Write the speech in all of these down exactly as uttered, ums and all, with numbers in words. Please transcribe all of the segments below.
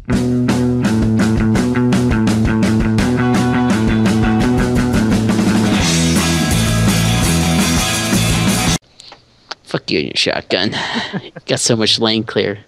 Fuck you and your shotgun. Got so much lane clear.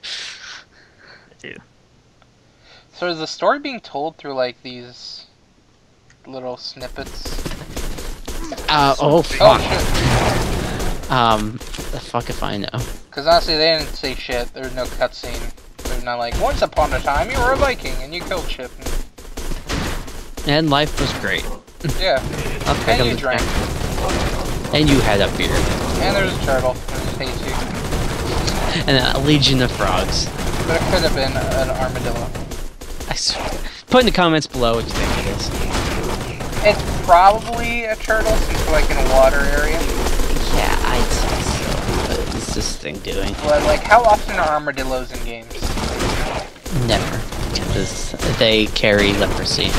So is the story being told through like these little snippets? Uh, oh fuck. Oh, shit. Um, the fuck if I know. Because honestly, they didn't say shit. There's no cutscene. There's not like, once upon a time you were a Viking and you killed shit. And life was great. Yeah. I'll pick And up you the drank. tank. And you had a beer. And there's a turtle. That hates you. And a legion of frogs. But it could have been an armadillo. I swear. Put in the comments below what you think it is. It's probably a turtle since we're like in a water area. Yeah, I'd say so. What is this thing doing? But like, how often are armadillos in games? Never. Because they carry leprosy.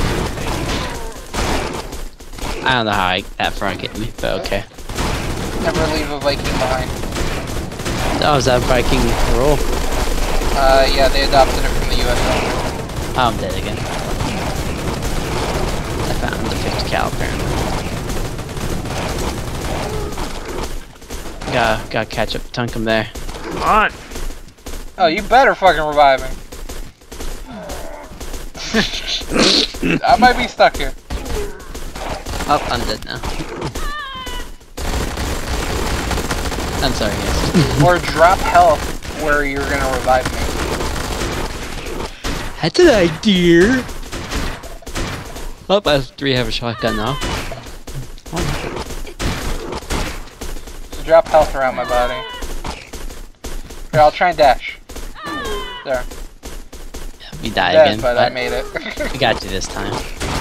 I don't know how I, that frog hit me, but okay. Never leave a Viking behind. Oh, is that Viking rule? Uh, yeah, they adopted it from the U S A. Oh, I'm dead again. I found the fifty cal apparently. Gotta, gotta catch up Tunkum there. Come on. Oh, you better fucking revive me. I might be stuck here. Oh, I'm dead now. I'm sorry, guys. Or drop health where you're gonna revive me. That's an idea. Oh, I have three have a shotgun now. Oh. So drop health around my body. Here, I'll try and dash. There. We die Dead, again, but, but I made it. we got you this time.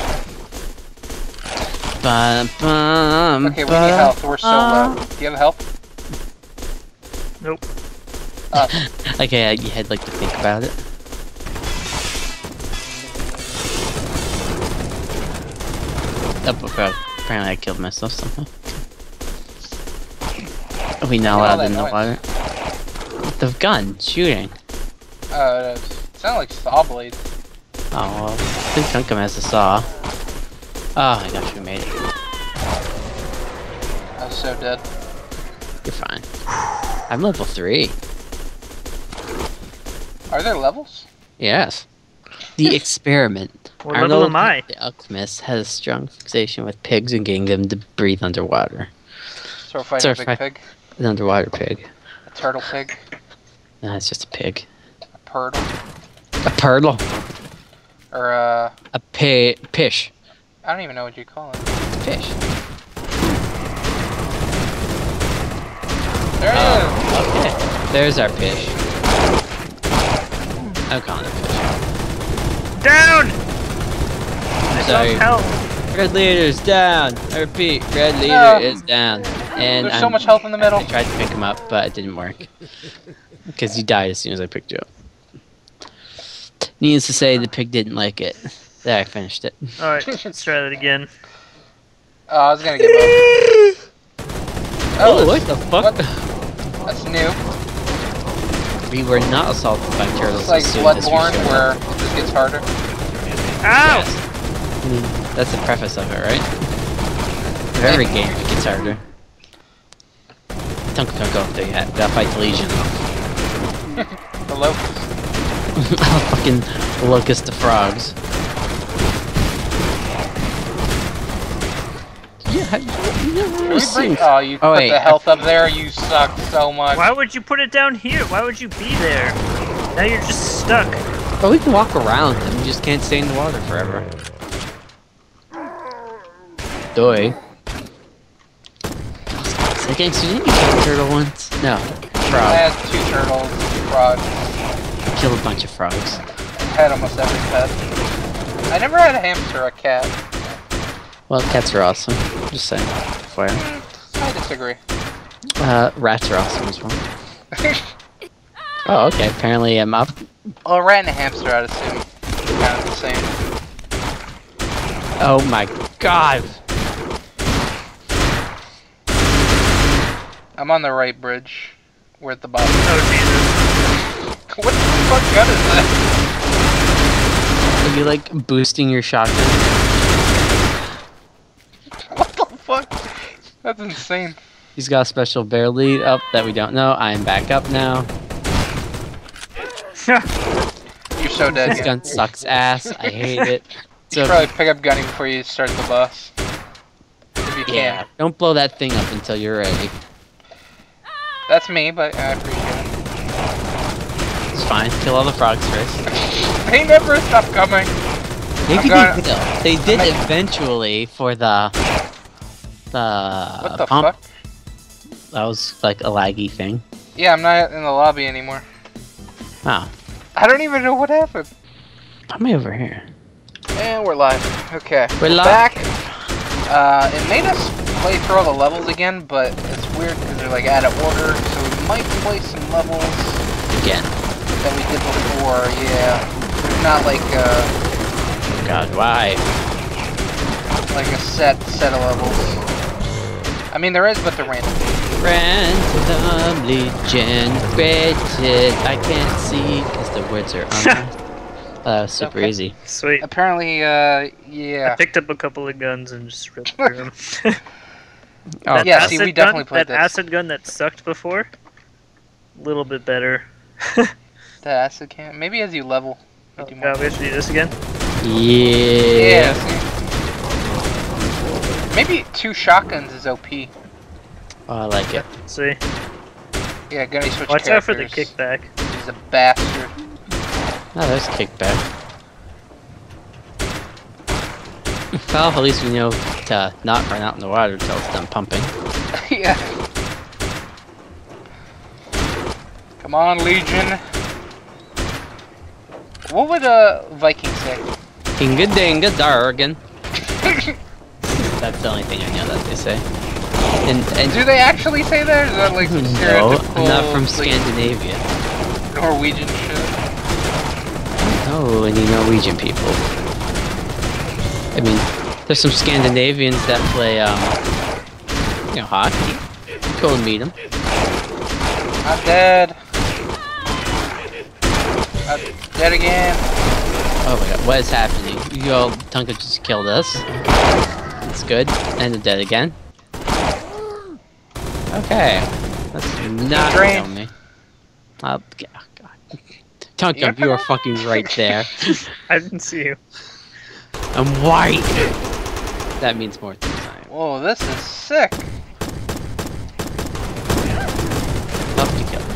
Bum, bum, Okay, we need health. We're so low. Do you have health? Nope. Oh. Okay, you had like to think about it. Oh, okay. Apparently I killed myself somehow. Are we not allowed in the water? The gun, shooting. Uh, it sounded like saw blades. Oh, well, I think Tunkum has a saw. Oh my gosh, we made it. I was so dead. You're fine. I'm level three. Are there levels? Yes. The experiment. What level am I? The alchemist has a strong fixation with pigs and getting them to breathe underwater. So we're fighting a big fi pig? An underwater pig. A turtle pig? No, it's just a pig. A purtle? A purtle. Or uh... A pi pish. I don't even know what you call it. Fish. There it is! Oh, okay. There's our fish. I'm calling it fish. Down! I Sorry. don't help. Red leader's down. I repeat, red leader No. is down. And There's I'm, so much health in the middle. I tried to pick him up, but it didn't work. Because he died as soon as I picked you up. Needless to say, the pig didn't like it. There, I finished it. Alright, let's try that again. Oh, I was gonna give up. Oh, what the fuck? What? That's new. We were not assaulted by turtles. It's like as soon as we Bloodborne, showed up. where it just gets harder. Ow! Yes. I mean, that's the preface of it, right? Of every game, it gets harder. Don't, don't go up there yet. Gotta fight the Legion. The locust. Fucking locust the frogs. Yeah, how, you never Can really we seen. bring- Oh, you Oh, put wait, the health up there, you suck so much. Why would you put it down here? Why would you be there? Now you're just stuck. But we can walk around them. We just can't stay in the water forever. Doy. So, Gangsta, didn't you kill a turtle once? No. I Frog. had two turtles, two frogs. Killed a bunch of frogs. I had almost every pet. I never had a hamster or a cat. Well, cats are awesome. Just saying. For you. Mm, I disagree. Uh, rats are awesome as well. Oh, okay. Apparently I'm up. Well, a rat and a hamster, I'd assume. Kind of the same. Oh my god! I'm on the right bridge. We're at the bottom. Oh, Jesus. What the fuck gun is that? Are you like boosting your shotgun? What the fuck? That's insane. He's got a special bear lead up that we don't know. I am back up now. You're so dead. This gun sucks ass. I hate it. You should probably pick up Gunny before you start the boss. If you yeah, can. don't blow that thing up until you're ready. That's me, but I appreciate it. It's fine. Kill all the frogs first. They never stop coming. Maybe gonna, they will. They did gonna, eventually for the the What the pump. fuck? That was like a laggy thing. Yeah, I'm not in the lobby anymore. Oh, I don't even know what happened. put me over here. And we're live. Okay. We're live. Back. Uh, it made us play through all the levels again, but it's weird because they're like out of order, so we might play some levels Again. that we did before. Yeah. There's not like uh Oh God, why? like a set set of levels. I mean there is, but they're random. Randomly generated. I can't see because the words are on. Oh, that was super Okay. easy. Sweet. Apparently, uh, yeah. I picked up a couple of guns and just ripped through them. Oh, that yeah, see, acid we definitely gun, played that this. acid gun that sucked before. A little bit better. The acid can maybe as you level. You Oh, do more. God, we have to do this again. Yeah. Yeah. See? Maybe two shotguns is O P. Oh, I like it. See. Yeah, Gunny switch Watch out for the characters. kickback. He's a bastard. Oh, there's kickback. Well, at least we know to not run out in the water until it's done pumping. Yeah. Come on, Legion. What would a Viking say? Inga dinga dargan. That's the only thing I know that they say. And, and Do they actually say that? Or is that like some no, stereotypical I'm not from like, Scandinavia. Norwegian shit? Oh, any Norwegian people. I mean, there's some Scandinavians that play, um, you know, hockey. Go and meet them. I'm dead. I'm dead again. Oh my God, what is happening? Yo, Tunkum just killed us. That's good. And they're dead again. Okay. That's not Drain. kill me. Oh, God. Tunkum, you are fucking right there. I didn't see you. I'm white! That means more things I am. Whoa, this is sick. Love to kill.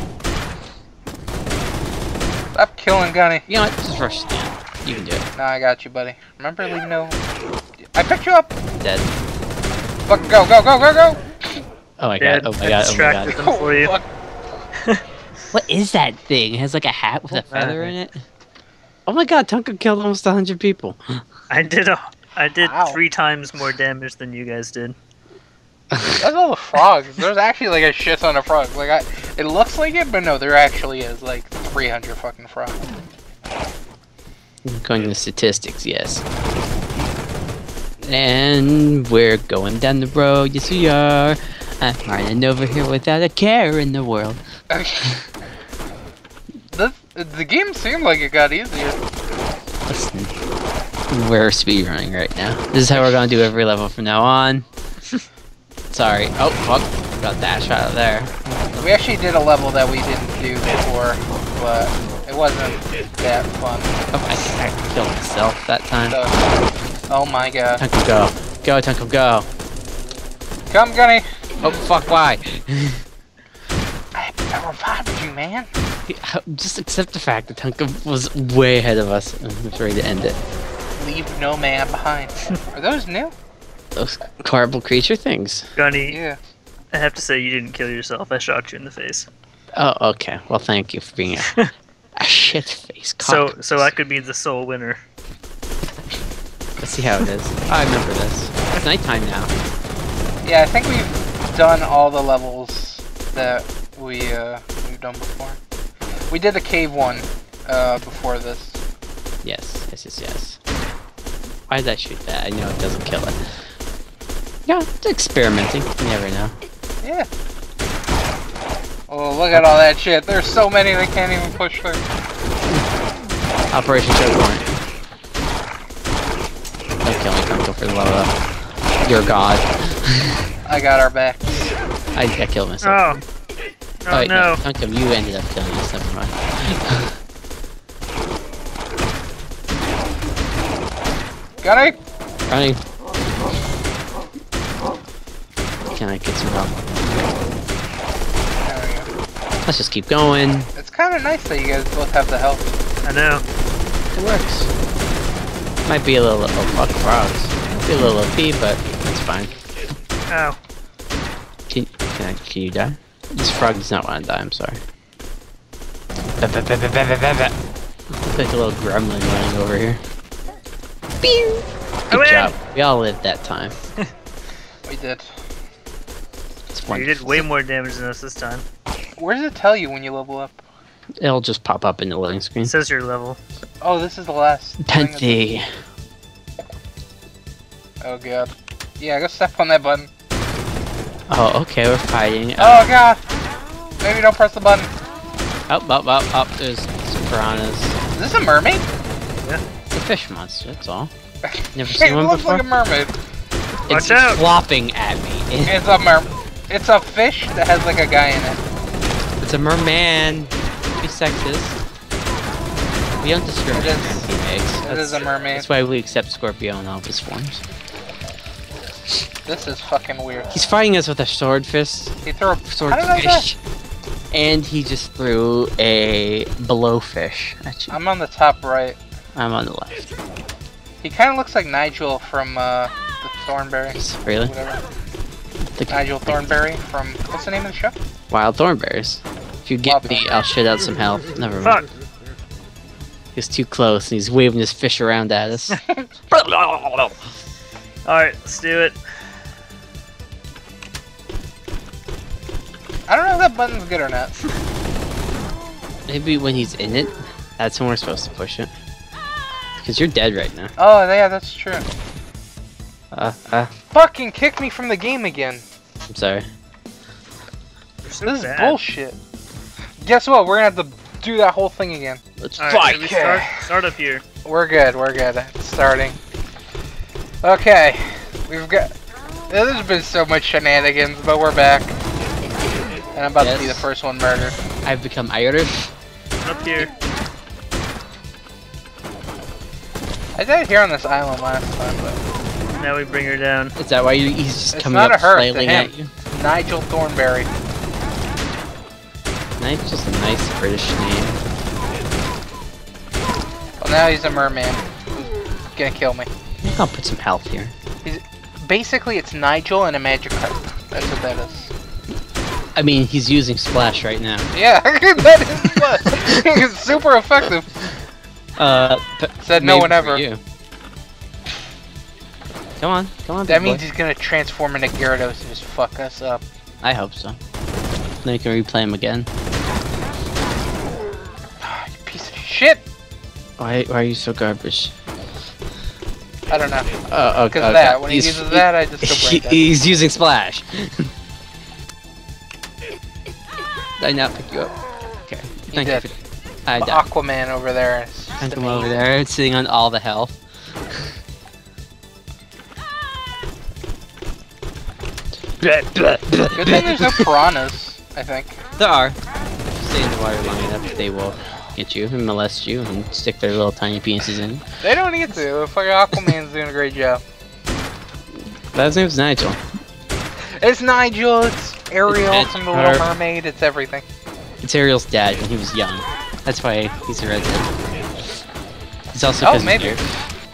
Stop killing Gunny. You know what? Just rush it down. You can do it. Nah, I got you, buddy. Remember, leave no. I picked you up. Dead. Fucking go, go, go, go, go. Oh my Dead. God, oh my I God, oh my distracted God. them for you. fuck. What is that thing? It has like a hat with a feather Uh, in it? Oh my God, Tunkum killed almost a hundred people. I did a, I did Wow. three times more damage than you guys did. That's all the frogs. There's actually like a shit ton of frogs. Like I, it looks like it, but no, there actually is like three hundred fucking frogs. According to the statistics, yes. And we're going down the road, yes we are. I'm running over here without a care in the world. the the game seemed like it got easier. Listen, we're speedrunning right now. This is how we're gonna do every level from now on. Sorry. Oh, fuck. Got dashed out of there. We actually did a level that we didn't do before, but it wasn't that fun. Oh, I, I killed myself that time. So, oh my God. Tunkum, go. Go, Tunkum, go. Come, Gunny. Oh, fuck, why? I, I revived you, man. Just accept the fact that Tunkum was way ahead of us and was ready to end it. Leave no man behind. Are those new? Those horrible creature things. Gunny, Yeah. I have to say you didn't kill yourself. I shot you in the face. Oh, okay. Well, thank you for being a, a shit face So, cock. so I could be the sole winner. Let's see how it is. Oh, I remember this. It's nighttime now. Yeah, I think we've done all the levels that we uh we've done before. We did the cave one uh before this. Yes, yes, yes, yes. Why did I shoot that? I know it doesn't kill it. Yeah, it's experimenting. You never know. Yeah. Oh, look at all that shit. There's so many they can't even push through. Operation Choke Point. kill me, Tunkum, for the love of your god. I got our back. I, I killed myself. Oh. Oh, Oh wait, no. Tunkum, you ended up killing us. Never mind. Gunny! Running. Can I get some help? There we go. Let's just keep going. It's kind of nice that you guys both have the health. I know. It works. Might be a little. Oh fuck, frogs. Might be a little O P, but it's fine. Ow. Can can I? Can you die? This frog does not want to die. I'm sorry. Ba -ba -ba -ba -ba -ba -ba. Looks like a little gremlin running over here. Pew! I Good job. win! We all lived that time. We did. It's You wonderful. did way more damage than us this time. Where does it tell you when you level up? It'll just pop up in the loading screen. It says your level. Oh, this is the last. thing of the- Penthy. Oh god. Yeah, go step on that button. Oh, okay, we're fighting. Oh god! Maybe don't press the button. Up, up, up, up. There's some piranhas. Is this a mermaid? It's a fish monster. That's all. Never It seen one looks before. like a mermaid. It's Watch out. flopping at me. It's a mer. It's a fish that has like a guy in it. It's a merman. Be sexist. We don't discriminate It is- on TeamxEgggs. It That's, is a mermaid. that's why we accept Scorpio in all of his forms. This is fucking weird. He's fighting us with a sword fist. He threw a Sword How did I fish. And he just threw a below fish at you. I'm on the top right. I'm on the left. He kind of looks like Nigel from uh, the Thornberry. Really? Whatever. The Nigel Thornberry from what's the name of the show? Wild Thornberries. If you get Wild me, I'll shit out some health. Never Fuck. mind. He's too close and he's waving his fish around at us. Alright, let's do it. I don't know if that button's good or not. Maybe when he's in it, that's when we're supposed to push it. Because you're dead right now. Oh yeah, that's true. Uh, uh, Fucking kick me from the game again. I'm sorry. You're so This is bad. bullshit. Guess what? We're gonna have to do that whole thing again. Let's Alright, fight! should we start, start up here. We're good. We're good. It's starting. Okay, we've got. There's been so much shenanigans, but we're back. And I'm about Yes. to be the first one murdered. I've become Irish. Up here. I died here on this island last time, but Now we bring her down. Is that why you, he's just It's coming not up a her, it's a flailing him. at you? Nigel Thornberry. Nice, just a nice British name. Well, now he's a merman. He's gonna kill me. I think I'll put some health here. Basically, it's Nigel and a magic carp. That's what that is. I mean, he's using Splash right now. Yeah, that is what. It's super effective. Uh, p- Said no maybe one for ever. you. Come on, come on, That big means boy. he's gonna transform into Gyarados and just fuck us up. I hope so. Then you can replay him again. You piece of shit! Why, why are you so garbage? I don't know. Oh, oh, Because oh, of that. God. When he He's- uses that, I just go he- brain dead. He's using Splash. Did I not pick you up? Okay. Thank did. you. For, I The died. Aquaman over there. is just And come amazing. over there, sitting on all the health. Good thing there's no piranhas, I think. There are. If you stay in the water long enough, they will get you and molest you and stick their little tiny penises in. They don't need to. Fucking Aquaman's doing a great job. But his name's Nigel. It's Nigel, it's Ariel It's from The Little her. Mermaid, it's everything. It's Ariel's dad when he was young. That's why he's a redhead. He's also Oh, cousin maybe. here.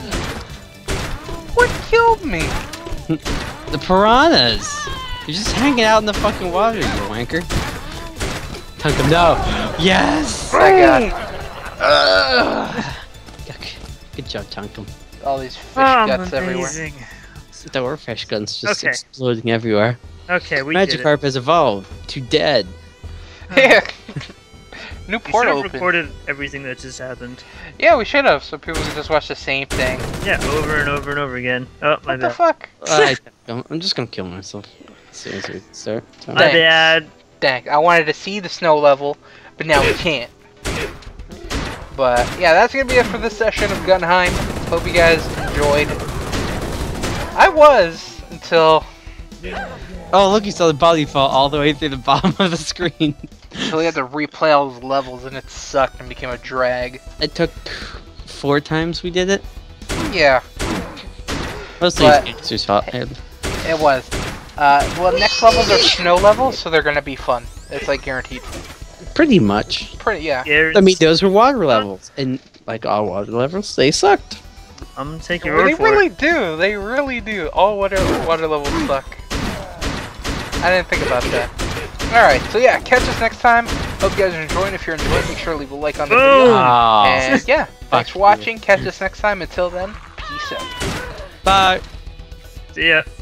What killed me? The piranhas! You're just hanging out in the fucking water, you wanker. Tunkum, no! Yes! I got Yuck. Good job, Tunkum. all these fish Oh, guts everywhere. amazing. There were fish guns just Okay. exploding everywhere. Okay, we did it. Magikarp has evolved to dead. Yeah. New We should portal have opened. recorded everything that just happened. Yeah, we should have, so people could just watch the same thing. Yeah, over and over and over again. Oh, my What the bad. fuck? I, I'm just gonna kill myself as soon as we start. My Thanks. bad. Dang, I wanted to see the snow level, but now we can't. But yeah, that's gonna be it for this session of Gunnheim. Hope you guys enjoyed. I was until Oh, look, you saw the body fall all the way through the bottom of the screen. until we had to replay all those levels and it sucked and became a drag. It took four times we did it. Yeah, Mostly But- Gangsta's fault. it was. Uh, well, next levels are snow levels, so they're gonna be fun. It's like guaranteed. Pretty much. Pretty, yeah. Yeah, I mean, those were water levels, and like all water levels, they sucked. I'm taking your Well, word they for really it. do. They really do. All water water levels suck. I didn't think about that. Alright, so yeah, catch us next time. Hope you guys are enjoying. If you're enjoying, make sure to leave a like on the video. Boom! Ah, And yeah, thanks for you. watching. Catch us next time. Until then, peace out. bye. See ya.